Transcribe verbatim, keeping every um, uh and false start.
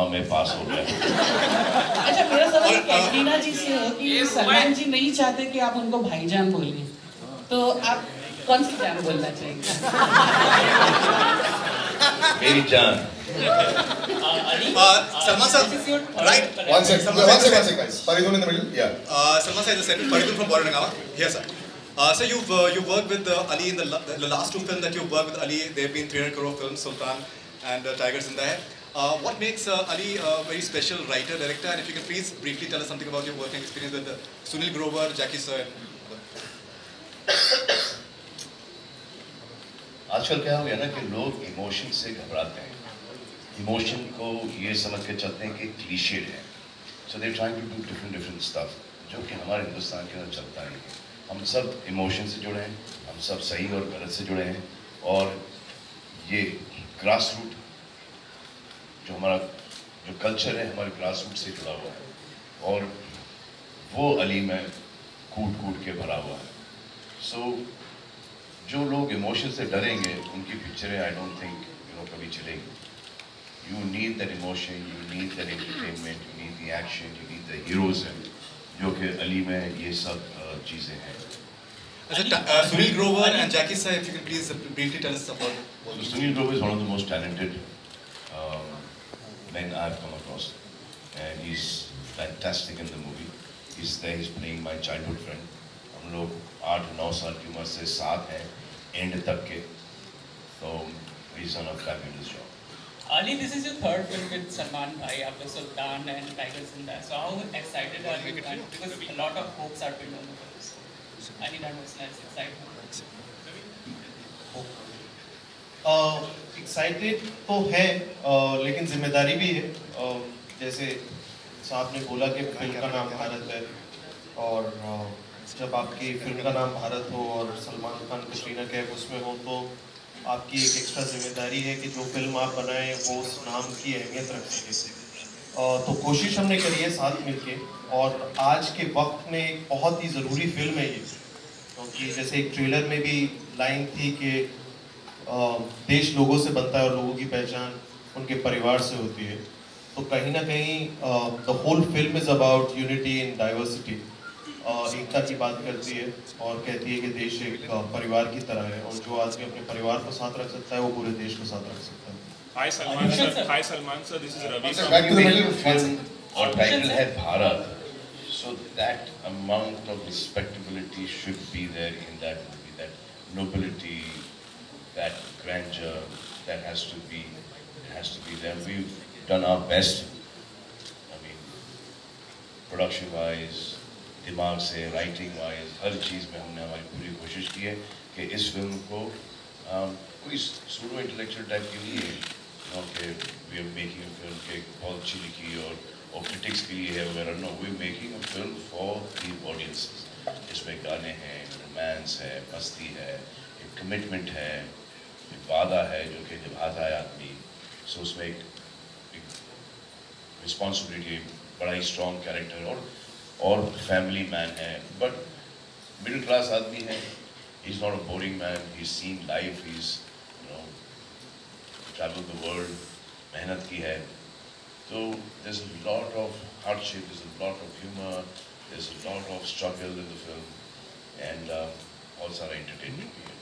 हाँ मैं पास हो गया। अच्छा मेरा सवाल कैटरीना जी से है कि सलमान जी नहीं चाहते कि आप उनको भाईजान बोलें, तो आप कौन सी जान बोलना चाहिए? मेरी जान। Salman sir, right? One second, one second, one second. Faridun in the middle, yeah. Uh, Salman sir, the second Faridun from Bharat. Here, sir. Uh, so you've uh, you've worked with uh, Ali in the, la the last two films that you've worked with Ali. There have been three hundred crore films, Sultan and uh, Tiger Zinda. Uh, what makes uh, Ali a very special writer, director? And if you can please briefly tell us something about your working experience with uh, Sunil Grover, Jackie sir. आजकल क्या हो गया ना कि लोग emotion से घबराते हैं, इमोशन को ये समझ के चलते हैं कि क्लीशेड है, so they're trying to do different different stuff, जो कि हमारे हिंदुस्तान के अंदर चलता नहीं है। हम सब इमोशन से जुड़े हैं, हम सब सही और गलत से जुड़े हैं, और ये ग्रास रूट जो हमारा जो कल्चर है हमारे ग्रास रूट से जुड़ा हुआ है, और वो अली में कूट कूट के भरा हुआ है। सो so, जो लोग इमोशन से डरेंगे उनकी पिक्चरें I don't think you know कभी चलेंगी। You need that emotion, you need that entertainment, you need the action, you need the heroism, जो कि अली में ये सब चीज़ें हैं। अच्छा, Sunil Grover and Jackie sir, if you can please briefly tell us about. So, Sunil Grover is one of the most talented um, men I've come across, and he's fantastic in the movie. He's there, he's playing my childhood friend. हम लोग आठ नौ साल की उम्र से साथ हैं and तक के, तो he's done a fabulous job. Ali, this is your third film with Salman Bhai after Sultan and Tiger Zinda. So how excited are you? Because a lot of hopes are built on the films. Any nervousness, excitement? Excited तो है, uh, लेकिन जिम्मेदारी भी है। uh, जैसे साहब ने बोला कि फिल्म का नाम भारत है, और uh, जब आपकी फिल्म का नाम भारत हो और सलमान खान, कटरीना कैफ उसमें हो, तो आपकी एक एक्स्ट्रा जिम्मेदारी है कि जो फिल्म आप बनाएं वो उस नाम की अहमियत रख सके। तो कोशिश हमने करी है साथ मिलके, और आज के वक्त में एक बहुत ही ज़रूरी फिल्म है ये, क्योंकि जैसे एक ट्रेलर में भी लाइन थी कि देश लोगों से बनता है और लोगों की पहचान उनके परिवार से होती है, तो कहीं ना कहीं the whole film is about unity in diversity, एकता की बात करती है और कहती है कि देश एक परिवार की तरह है, और जो आदमी अपने परिवार को साथ रख सकता है वो पूरे देश को साथ रख सकता है। Hi Salman sir, hi Salman sir, this is Ravi. Film और टाइटल है Bharat, so that amount of respectability should be there in that movie, that nobility, that grandeur, that has to be, has to be there. We've done our best. I mean, production wise, दिमाग से, writing wise, हर चीज़ में हमने हमारी पूरी कोशिश की है कि इस फिल्म को um, कोई सूडो इंटेलेक्चुअल टाइप की नहीं है, नो कि we are making a film के बहुत अच्छी लिखी और और क्रिटिक्स के लिए है वगैरह। No, we are making a film for the audiences. इसमें गाने हैं, रोमांस है, मस्ती है, एक कमिटमेंट है, एक वादा है जो कि निभाता है आदमी। सो उसमें एक रिस्पॉन्सिबिलिटी, बड़ा ही स्ट्रॉन्ग कैरेक्टर और और फैमिली मैन है, बट मिडिल क्लास आदमी है। He is not a boring man, he is seen life, he is you know travel the world, मेहनत की है। तो there is a lot of hardship, there is a lot of humour, there is a lot of struggle in the film, and बहुत सारा entertainment भी है।